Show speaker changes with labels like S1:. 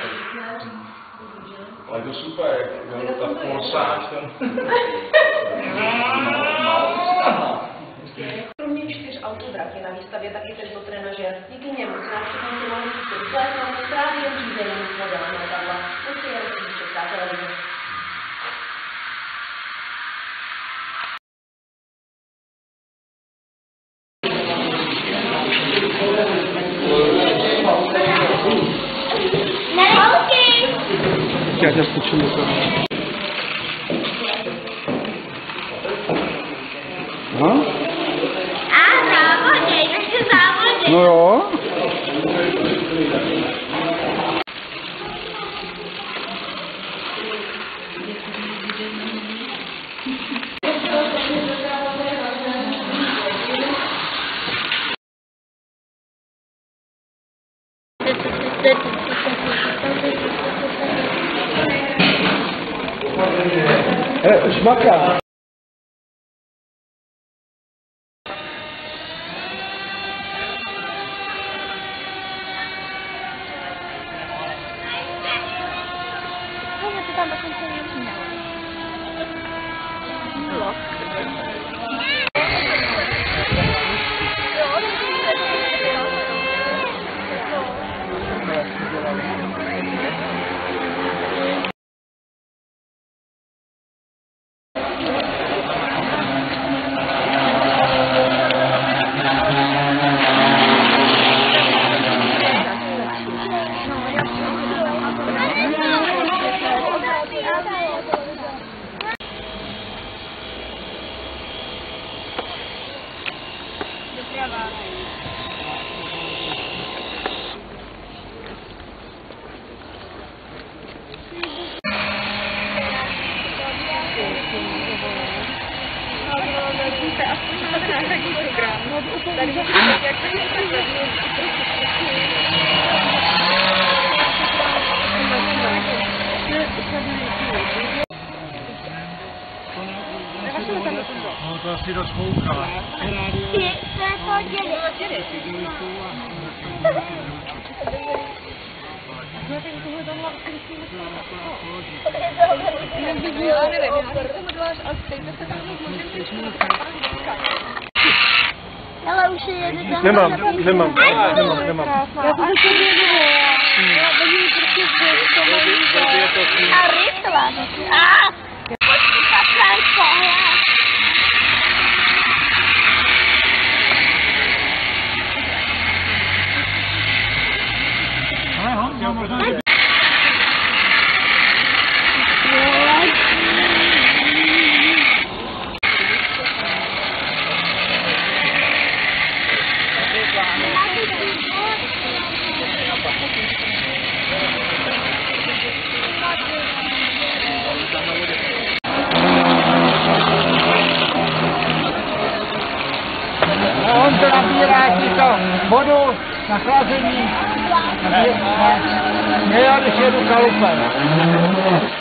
S1: Ale to super, jak ta forsáž tam.
S2: Kromě 4 autodraky na výstavě taky tento trenažer. Díky němu se návštěvníci mohli pustit vzlétnout s právě řízením modelem letadla. To si je rozhodí Česká televize.
S3: Já tě skočím do toho. No?
S4: A závodě, takže závodě.
S3: No jo. Šmaka.
S4: To tam dokonce nemělo.
S3: No to asi dost kouká.
S4: Ale už je jeden.
S3: Nemám.
S4: Já to a rychle.
S3: On to nabírá ti to vodu na chlazení. Ne, já když jedu kalupem.